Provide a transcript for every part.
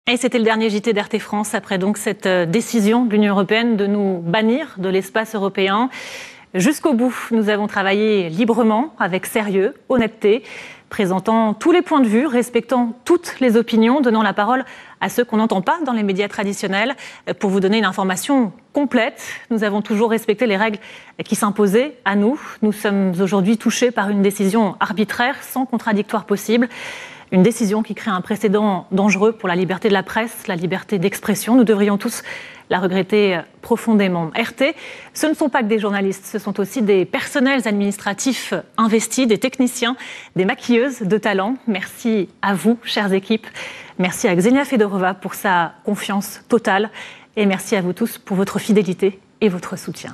Et c'était le dernier JT d'RT France après donc cette décision de l'Union européenne de nous bannir de l'espace européen. Jusqu'au bout, nous avons travaillé librement, avec sérieux, honnêteté, présentant tous les points de vue, respectant toutes les opinions, donnant la parole à ceux qu'on n'entend pas dans les médias traditionnels pour vous donner une information complète. Nous avons toujours respecté les règles qui s'imposaient à nous. Nous sommes aujourd'hui touchés par une décision arbitraire, sans contradictoire possible. Une décision qui crée un précédent dangereux pour la liberté de la presse, la liberté d'expression. Nous devrions tous la regretter profondément. RT, ce ne sont pas que des journalistes, ce sont aussi des personnels administratifs investis, des techniciens, des maquilleuses de talent. Merci à vous, chères équipes. Merci à Xenia Fedorova pour sa confiance totale. Et merci à vous tous pour votre fidélité et votre soutien.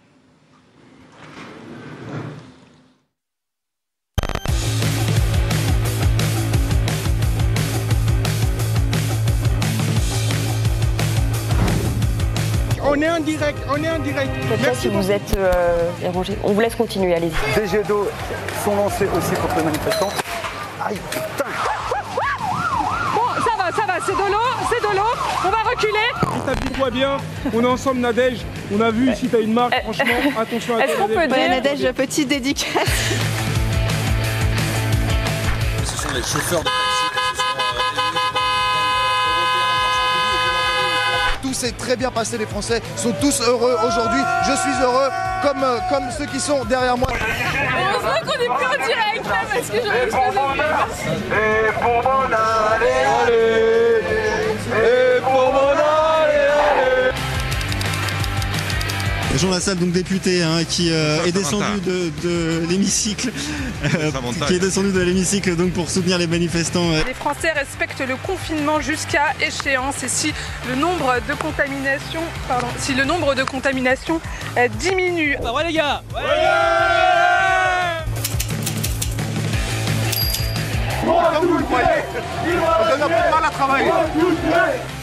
On est en direct, Merci. Vous êtes dérangé. On vous laisse continuer, allez-y. Des jets d'eau sont lancés aussi contre les manifestants. Aïe, putain. Bon, ça va, c'est de l'eau, on va reculer. T'habille-toi bien, on est ensemble Nadège, on a vu ici t'as une marque, franchement, attention à toi. Est-ce qu'on peut dire Nadège, petite dédicace. Ce sont les chauffeurs de taxi. Tout s'est très bien passé, les Français sont tous heureux aujourd'hui. Je suis heureux comme ceux qui sont derrière moi. Heureusement qu'on est plus en direct là parce que j'aurais choisi. Et pour mon aller, et pour mon aller. Jean Lassalle, donc député, qui est descendu de l'hémicycle, donc pour soutenir les manifestants. Les Français respectent le confinement jusqu'à échéance et si le nombre de contaminations, diminue. Ouais les gars. On donne un peu de mal à travailler.